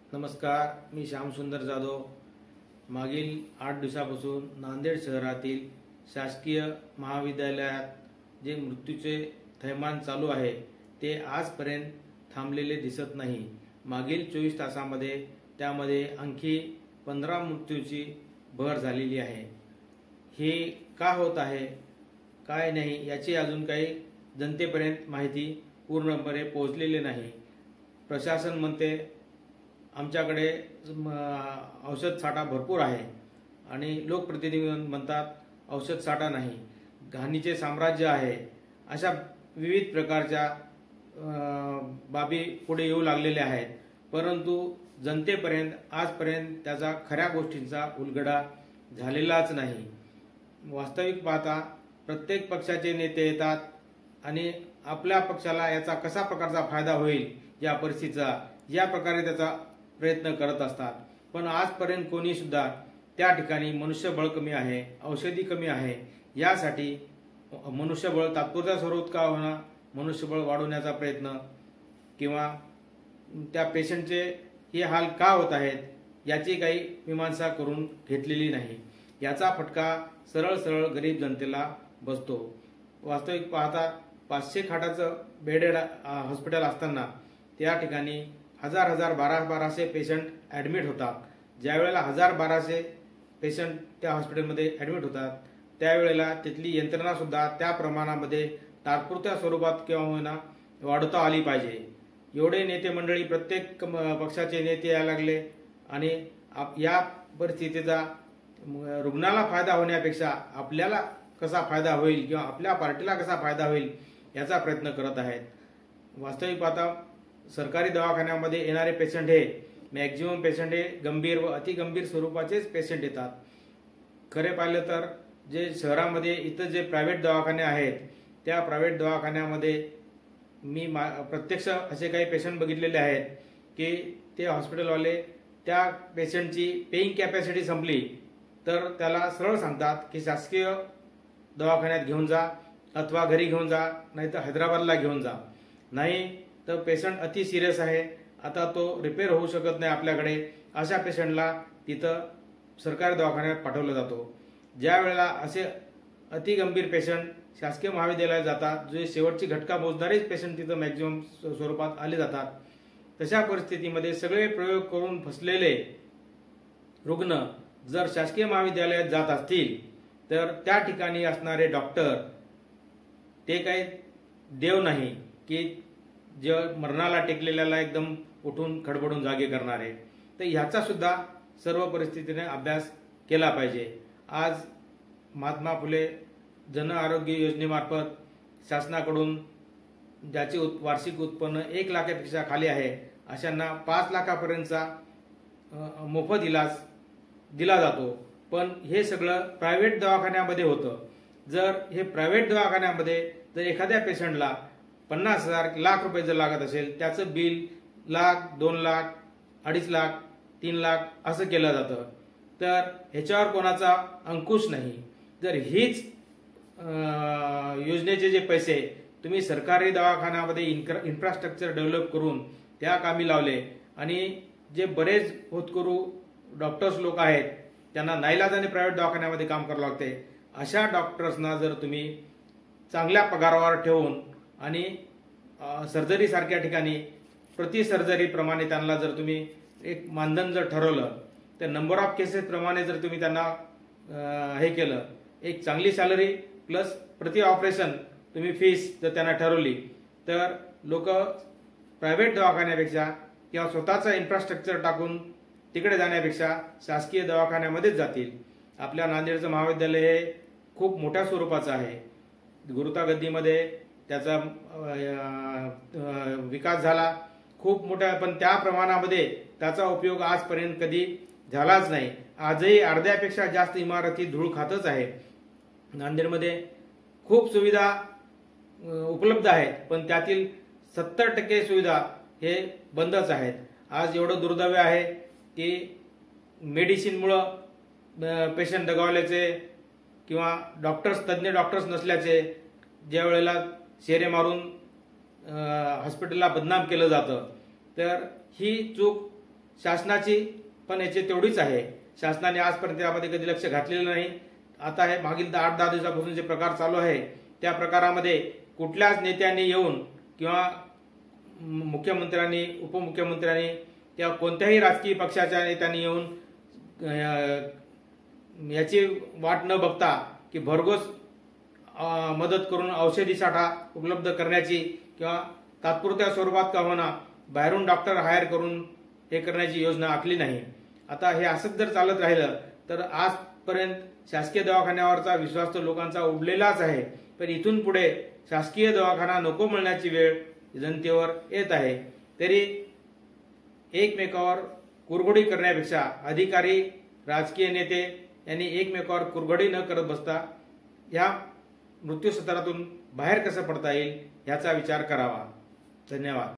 नमस्कार, मी श्यामसुंदर जाधव। मागील 8 दिवसापासून नांदेड शहरातील शासकीय महाविद्यालयात जे मृत्यूचे थैमान चालू आहे ते आजपर्यंत थांबलेले दिसत नाही। मागील 24 तासांमध्ये त्यामध्ये आणखी 15 मृत्यूची भर झालेली आहे। हे का होत आहे, काय नाही याची अजून काही जनतेपर्यंत माहिती पूर्णपणे पोहोचलेली नाही। प्रशासन म्हणते आमच्याकडे औषध साठा भरपूर आहे आणि लोकप्रतिनिधी म्हणतात औषध साठा नाही, घाणीचे साम्राज्य आहे। अशा विविध प्रकारच्या बाबी पुढे येऊ लागलेल्या आहेत, परंतु जनतेपर्यंत आजपर्यंत त्याचा खऱ्या गोष्टींचा उलगडा झालेलाच नाही। वास्तविक पाहता प्रत्येक पक्षाचे नेते येतात आणि आपल्या पक्षाला याचा कसा प्रकारचा फायदा होईल या परिस्थितीचा या प्रकारे त्याचा प्रयत्न करत असतात। पण आजपर्यंत कोणी सुद्धा त्या ठिकाणी मनुष्यबळ कमी आहे, औषधी कमी आहे, यासाठी मनुष्यबळ तात्पुरत्या स्वरूपात का होणार मनुष्यबळ वाढवण्याचा प्रयत्न किंवा त्या पेशंटचे हे हाल का होत आहेत याची काही मीमांसा करून घेतलेली नाही। याचा फटका सरळ सरळ गरीब जनतेला बसतो। वास्तविक पाहता 500 खाटाचं बेडेड हॉस्पिटल असताना त्या ठिकाणी हजार 1200 पेशंट ॲडमिट होतात। ज्या वेळेला 1200 पेशंट त्या हॉस्पिटलमध्ये ॲडमिट होतात त्यावेळेला तिथली यंत्रणा सुद्धा त्या प्रमाणामध्ये तात्पुरत्या स्वरूपात किंवा होईना वाढवता आली पाहिजे। एवढे नेते मंडळी प्रत्येक पक्षाचे नेते यायला लागले आणि या परिस्थितीचा रुग्णाला फायदा होण्यापेक्षा आपल्याला कसा फायदा होईल किंवा आपल्या पार्टीला कसा फायदा होईल याचा प्रयत्न करत आहेत। वास्तविक पाहता सरकारी दवाखान्यामध्ये येणारे पेशंट हे मॅक्झिमम पेशंट हे गंभीर व अतिगंभीर स्वरूपाचेच पेशंट येतात। खरे पाहिलं तर जे शहरामध्ये इथं जे प्रायव्हेट दवाखाने आहेत त्या प्रायव्हेट दवाखान्यामध्ये मी प्रत्यक्ष असे काही पेशंट बघितलेले आहेत की ते हॉस्पिटलवाले त्या पेशंटची पेइंग कॅपॅसिटी संपली तर त्याला सरळ सांगतात की शासकीय दवाखान्यात घेऊन जा अथवा घरी घेऊन जा, नाही तर हैदराबादला घेऊन जा। नाही तर पेशंट अति सिरियस आहे, आता तो रिपेअर होऊ शकत नाही आपल्याकडे, अशा पेशंटला तिथं सरकारी दवाखान्यात पाठवलं जातो। ज्या वेळेला असे अतिगंभीर पेशंट शासकीय महाविद्यालयात जातात, जे शेवटची घटका मोजणारेच पेशंट तिथं मॅक्झिमम स्वरूपात आले जातात, तशा परिस्थितीमध्ये सगळे प्रयोग करून फसलेले रुग्ण जर शासकीय महाविद्यालयात जात असतील तर त्या ठिकाणी असणारे डॉक्टर ते काही देव नाही की जे मरणाला टेकलेल्याला एकदम उठून खडबडून जागे करणारे। तर ह्याचा सुद्धा सर्व परिस्थितीने अभ्यास केला पाहिजे। आज महात्मा फुले जन आरोग्य योजनेमार्फत शासनाकडून ज्याचे वार्षिक उत्पन्न 1 लाखापेक्षा खाली आहे अशांना 5 लाखापर्यंतचा मोफत इलाज दिला जातो। पण हे सगळं प्रायव्हेट दवाखान्यामध्ये होतं। जर हे प्रायव्हेट दवाखान्यामध्ये जर एखाद्या पेशंटला 50,000 लाख रुपये जर लागत असेल त्याचं बिल लाख, 2 लाख, 2.5 लाख, 3 लाख असं केलं जातं, तर ह्याच्यावर कोणाचा अंकुश नाही। जर हीच योजनेचे जे पैसे तुम्ही सरकारी दवाखान्यामध्ये इन्फ्रास्ट्रक्चर डेव्हलप करून त्या कामी लावले आणि जे बरेच होतकरू डॉक्टर्स लोक आहेत त्यांना नाईलाजाने प्रायव्हेट दवाखान्यामध्ये काम करावं लागते, अशा डॉक्टर्सना जर तुम्ही चांगल्या पगारावर ठेवून आणि सर्जरी सारख्या ठिकाणी प्रति सर्जरी प्रमाणे त्यांना जर तुम्ही एक मानधन जर ठरवलं तर नंबर ऑफ केसेस प्रमाणे जर तुम्ही त्यांना हे केलं, एक चांगली सॅलरी प्लस प्रति ऑपरेशन तुम्ही फीस जर त्यांना ठरवली तर लोक प्रायव्हेट दवाखान्यापेक्षा किंवा स्वतःचा इन्फ्रास्ट्रक्चर टाकून तिकडे जाण्यापेक्षा शासकीय दवाखान्यामध्येच जातील। आपल्या नांदेडचं महाविद्यालय हे खूप मोठ्या स्वरूपाचं आहे। गुरुतागद्दीमध्ये त्याचा विकास झाला खूप मोठा, पण त्या प्रमाणामध्ये त्याचा उपयोग आजपर्यंत कधी झालाच नाही। आजही अर्ध्यापेक्षा जास्त इमारती धूळ खातच आहे। नांदेडमध्ये खूप सुविधा उपलब्ध आहेत पण त्यातील 70% सुविधा हे बंदच आहेत। आज एवढं दुर्दैव आहे की मेडिसिनमुळं पेशंट दगावल्याचे किंवा तज्ञ डॉक्टर्स नसल्याचे ज्या वेळेला शेरे मारून हॉस्पिटलला बदनाम केलं जातं, तर ही चूक शासनाची पण याची तेवढीच आहे. शासनाने आजपर्यंत यामध्ये कधी लक्ष घातलेलं नाही. आता हे मागील 8-10 दिवसापासून जे प्रकार चालू आहे त्या प्रकारामध्ये कुठल्याच नेत्यांनी येऊन किंवा मुख्यमंत्र्यांनी, उपमुख्यमंत्र्यांनी किंवा कोणत्याही राजकीय पक्षाच्या नेत्यांनी येऊन याची वाट न बघता की भरघोस मदत करून औषधी साठा उपलब्ध करण्याची किंवा तात्पुरत्या स्वरूपात का होईना बाहेरून डॉक्टर हायर करून हे करण्याची योजना आखली नाही. आता हे असंच जर चालत राहिलं तर आजपर्यंत शासकीय दवाखान्यावरचा विश्वास तर लोकांचा उडलेलाच आहे. पण इथून पुढे शासकीय दवाखाना नको म्हणण्याची वेळ जनतेवर येत आहे. तरी एकमेकावर कुरघोडी करण्यापेक्षा अधिकारी, राजकीय नेते यांनी एकमेकावर कुरघोडी न करत बसता या मृत्यू सत्रातून बाहेर कसं पडता येईल याचा विचार करावा. धन्यवाद.